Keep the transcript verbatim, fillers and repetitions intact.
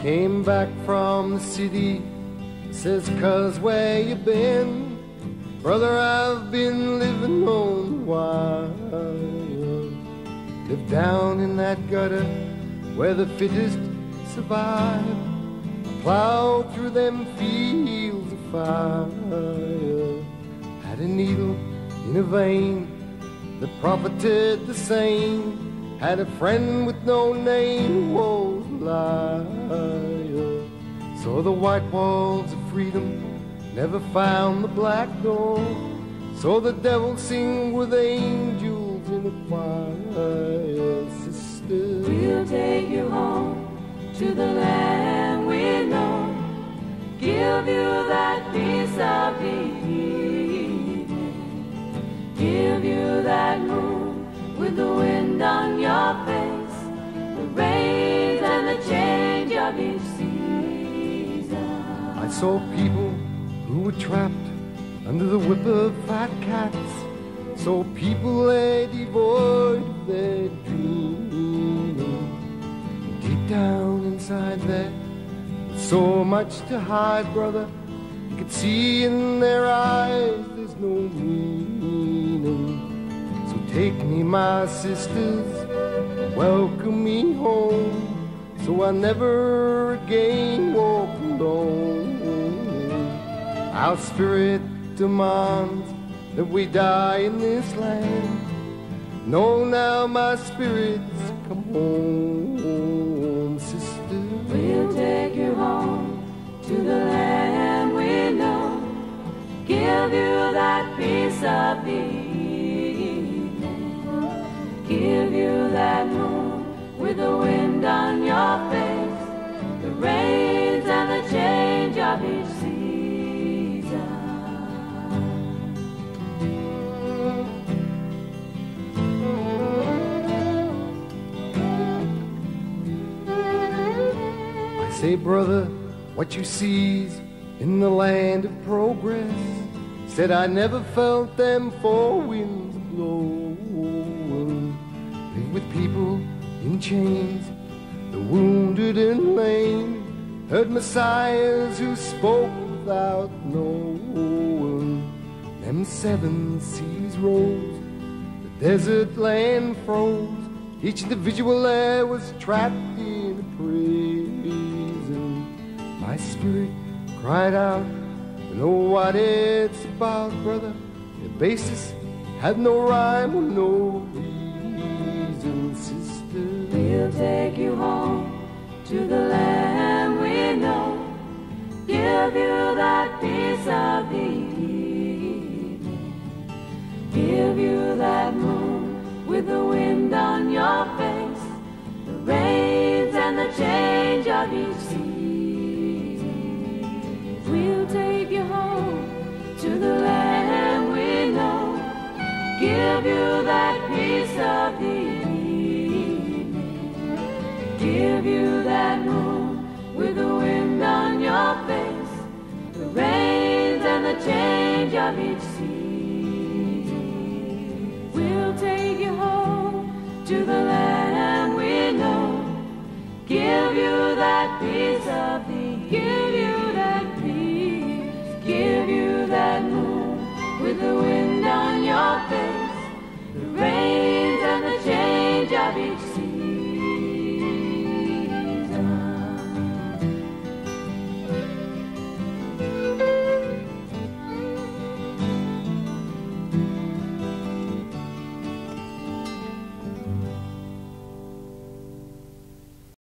came back from the city. Says, cuz where you been? Brother, I've been living on the wild. Live down in that gutter where the fittest survive. Plowed through them fields of fire. Had a needle in a vein that profited the same. Had a friend with no name who was a liar. Saw the white walls of freedom, never found the black door. Saw the devil sing with angels in a choir. Sister, we'll take you home to the land we know. Give you that peace of evening. Give you that moon with the wind on your face, the rains and the change of each season. I saw people who were trapped under the whip of fat cats. Saw people lay devoid of their dreaming. Deep down inside there, so much to hide, brother. You could see in their eyes there's no meaning. So take me, my sisters, welcome me home, so I never again walk alone. Our spirit demands that we die in this land. No, now my spirits, come home, sister. We'll take you home to the land we know. Give you that peace of evening. Give you that moon with the wind on your face, the rains and the change of each season. I say, brother, what you see's in the land of progress. Said I never felt them four winds blowing. Live with people in chains, the wounded and lame. Heard messiahs who spoke without knowing. Them seven seas rose, the desert land froze. Each individual there was trapped in a prison. My spirit cried out, you know what it's about, brother. The basis had no rhyme or no reason, sister. We'll take you home to the land we know. Give you that peace of the evening. Give you that moon with the wind on your face, the rains and the change of each season. We'll take you home to the land we know. Give you that peace of the evening. Give you that moon with the wind on your face, the rains and the change of each season. We'll take you home to the land we know. Give you that peace of the, give you that peace, give you that moon with the wind on your face, the rains and the change of each season.